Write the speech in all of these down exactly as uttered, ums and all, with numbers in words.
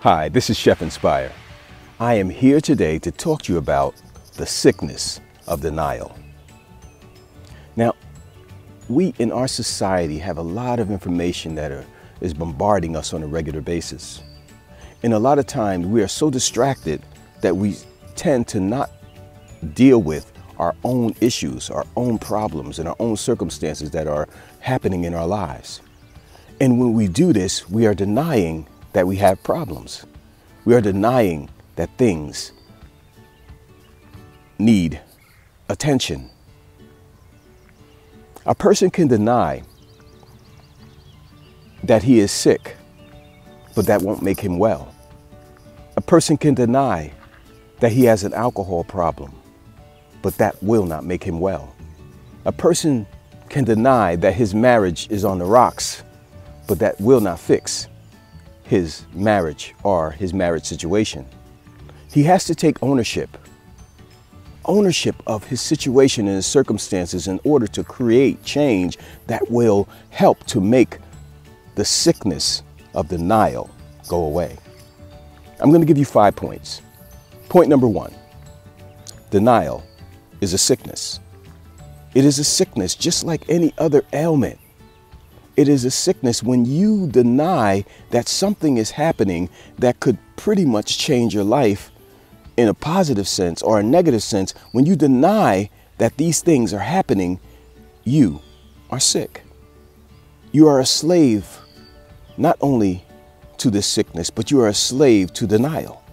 Hi, this is Chef Inspire. I am here today to talk to you about the sickness of denial. Now, we in our society have a lot of information that are, is bombarding us on a regular basis. And a lot of times we are so distracted that we tend to not deal with our own issues, our own problems, and our own circumstances that are happening in our lives. And when we do this, we are denying that we have problems. We are denying that things need attention. A person can deny that he is sick, but that won't make him well. A person can deny that he has an alcohol problem, but that will not make him well. A person can deny that his marriage is on the rocks, but that will not fix his marriage or his marriage situation. He has to take ownership, ownership of his situation and his circumstances in order to create change that will help to make the sickness of denial go away. I'm going to give you five points. Point number one, denial is a sickness. It is a sickness just like any other ailment. It is a sickness when you deny that something is happening that could pretty much change your life in a positive sense or a negative sense. When you deny that these things are happening, you are sick. You are a slave not only to this sickness, but you are a slave to denial.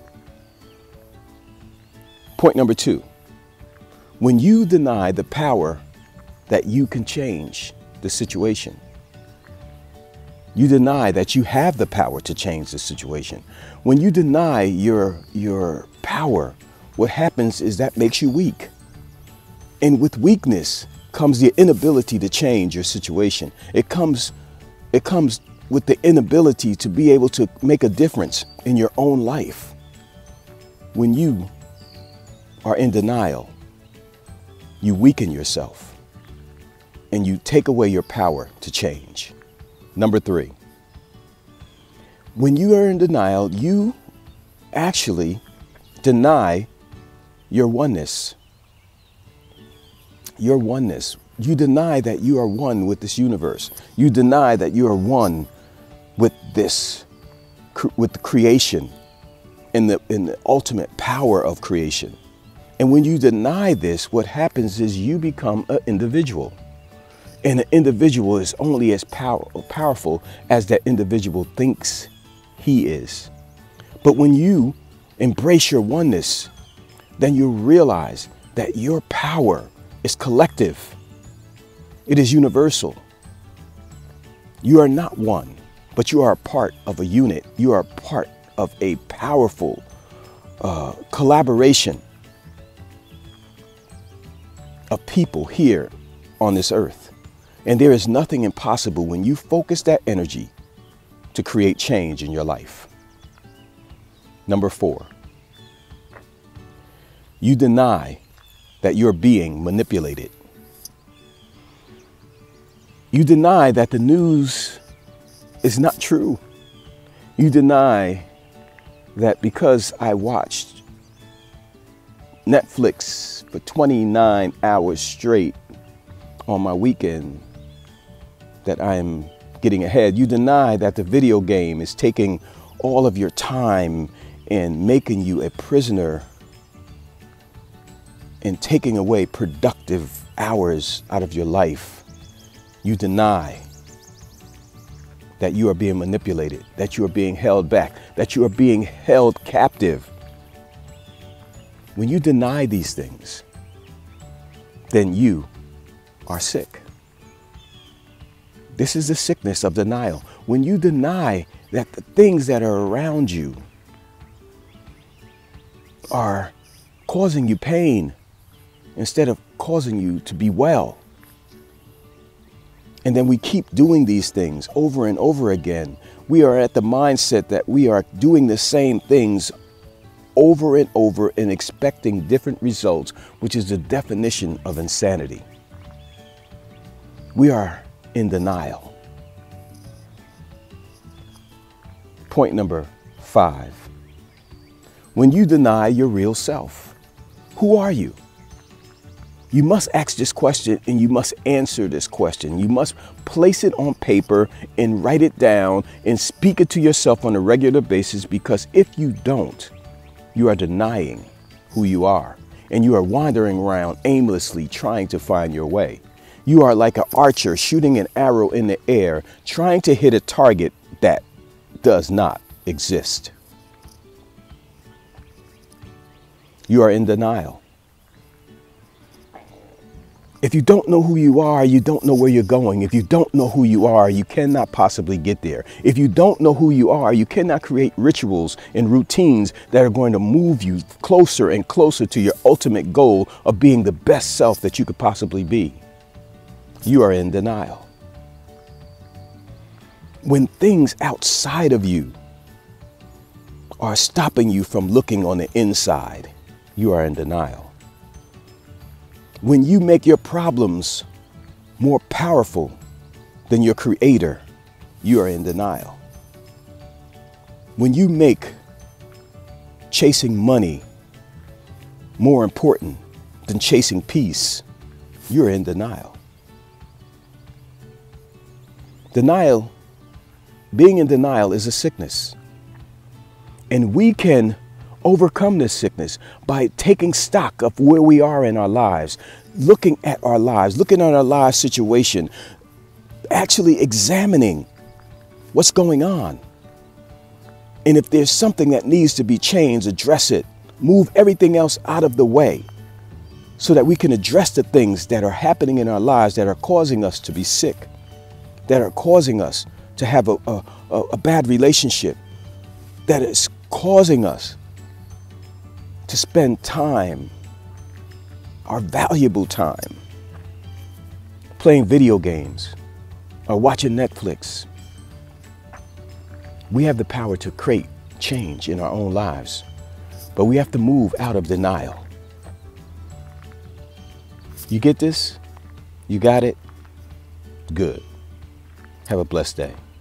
Point number two, when you deny the power that you can change the situation, you deny that you have the power to change the situation. When you deny your, your power, what happens is that makes you weak. And with weakness comes the inability to change your situation. It comes, it comes with the inability to be able to make a difference in your own life. When you are in denial, you weaken yourself and you take away your power to change. Number three, when you are in denial, you actually deny your oneness. Your oneness. You deny that you are one with this universe. You deny that you are one with this, with the creation and the, and the ultimate power of creation. And when you deny this, what happens is you become an individual. And an individual is only as power, powerful as that individual thinks he is. But when you embrace your oneness, then you realize that your power is collective. It is universal. You are not one, but you are a part of a unit. You are a part of a powerful uh, collaboration of people here on this earth. And there is nothing impossible when you focus that energy to create change in your life. Number four, you deny that you're being manipulated. You deny that the news is not true. You deny that because I watched Netflix for twenty-nine hours straight on my weekend, that I am getting ahead. You deny that the video game is taking all of your time and making you a prisoner and taking away productive hours out of your life. You deny that you are being manipulated, that you are being held back, that you are being held captive. When you deny these things, then you are sick. This is the sickness of denial. When you deny that the things that are around you are causing you pain instead of causing you to be well. And then we keep doing these things over and over again. We are at the mindset that we are doing the same things over and over and expecting different results, which is the definition of insanity. We are in denial. Point number five. When you deny your real self, who are you? You must ask this question and you must answer this question. You must place it on paper and write it down and speak it to yourself on a regular basis, because if you don't, you are denying who you are and you are wandering around aimlessly trying to find your way. You are like an archer shooting an arrow in the air, trying to hit a target that does not exist. You are in denial. If you don't know who you are, you don't know where you're going. If you don't know who you are, you cannot possibly get there. If you don't know who you are, you cannot create rituals and routines that are going to move you closer and closer to your ultimate goal of being the best self that you could possibly be. You are in denial. When things outside of you are stopping you from looking on the inside, you are in denial. When you make your problems more powerful than your creator, you are in denial. When you make chasing money more important than chasing peace, you're in denial. Denial, being in denial is a sickness. And we can overcome this sickness by taking stock of where we are in our lives, looking at our lives, looking at our life situation, actually examining what's going on. And if there's something that needs to be changed, address it, move everything else out of the way so that we can address the things that are happening in our lives that are causing us to be sick, that are causing us to have a, a, a bad relationship, that is causing us to spend time, our valuable time, playing video games or watching Netflix. We have the power to create change in our own lives, but we have to move out of denial. You get this? You got it? Good. Have a blessed day.